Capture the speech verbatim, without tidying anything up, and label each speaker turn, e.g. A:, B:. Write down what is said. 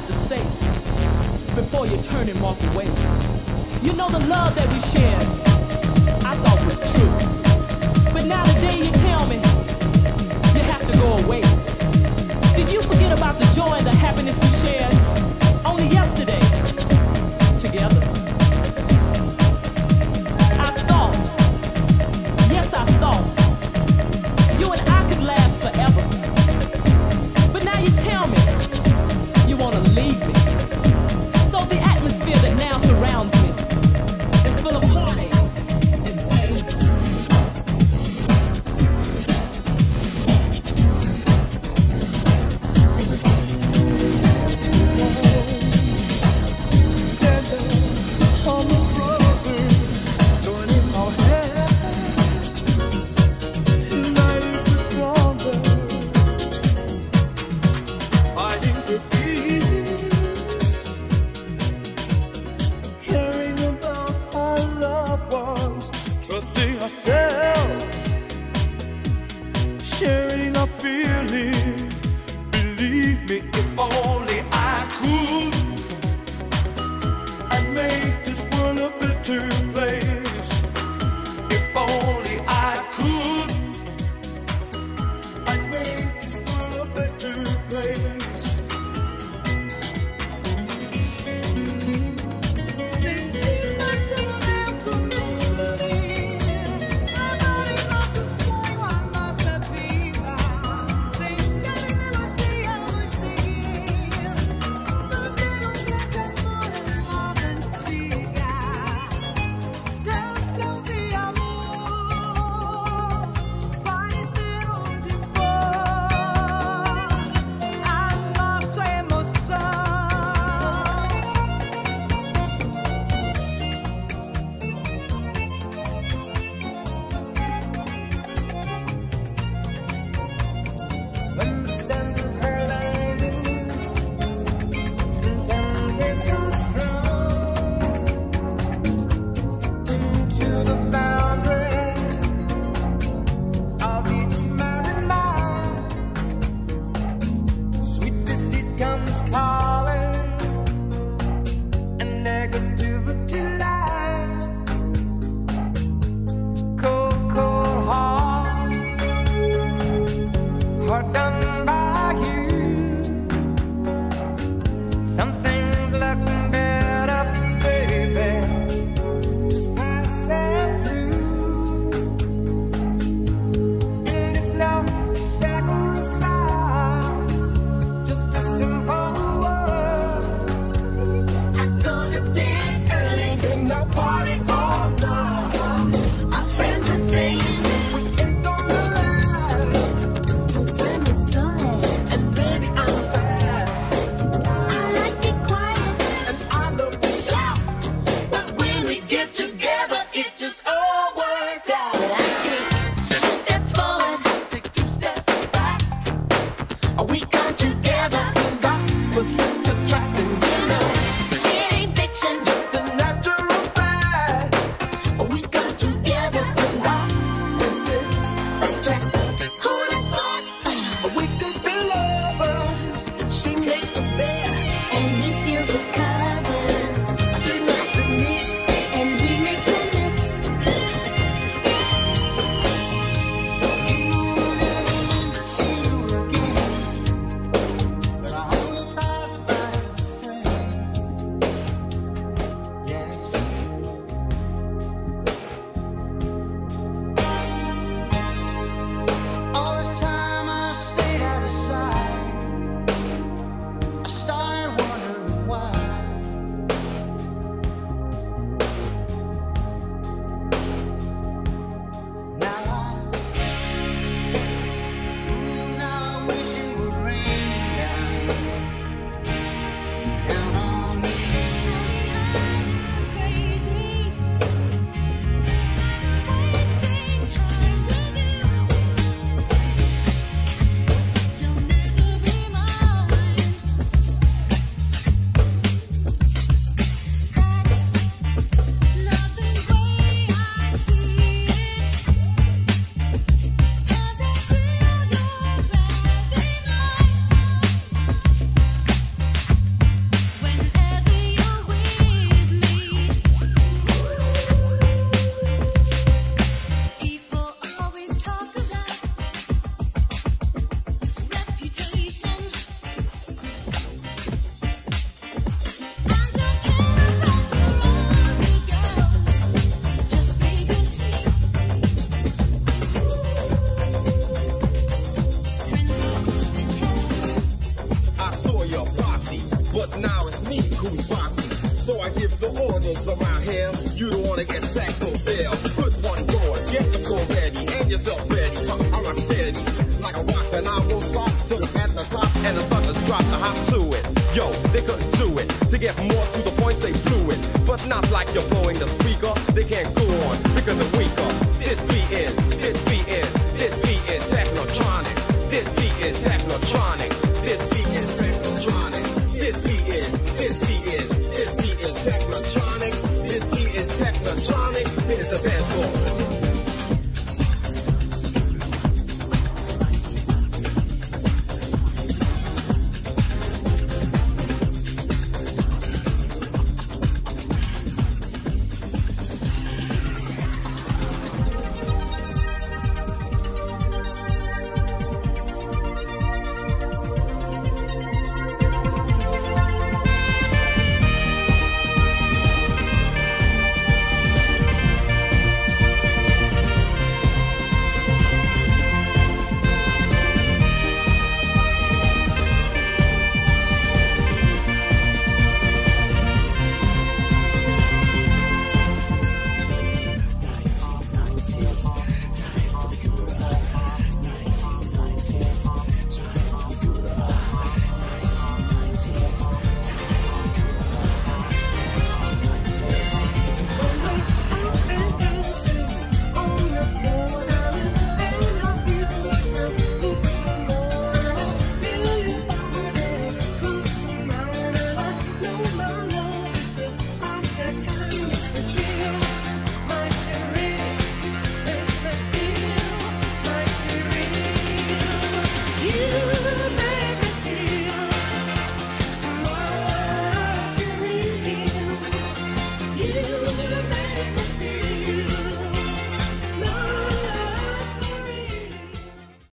A: have to say before you turn and walk away. You know the love that we shared, I thought was true. But now today you tell me you have to go away. Did you forget about the joy and the happiness we shared only yesterday together? I thought, yes I thought, you and I could last forever. But now you tell me you want to leave me. So the atmosphere that now surrounds me is full of heartache and pain.
B: Sharing our feelings, believe me, if only I could, I'd make this world a better place. If only I could, I'd make this world a better place.
C: I like it. but now it's me who's bossy. So I give the orders around here. You don't wanna get sacked so fair. Put one forward, get the floor ready, and yourself ready. I'm rock steady, like a rock, and I won't stop till it's at the top, and the suckers drop the hop to it. Yo, they couldn't do it. To get more to the point, they blew it. But not like you're blowing the speaker. They can't go on because they're weaker. This beat is, this beat is, this beat is technotronic. This beat is technotronic. This beat is technotronic. This beat is, this beat is, this beat is technotronic. This beat is technotronic. Here's the dance floor. You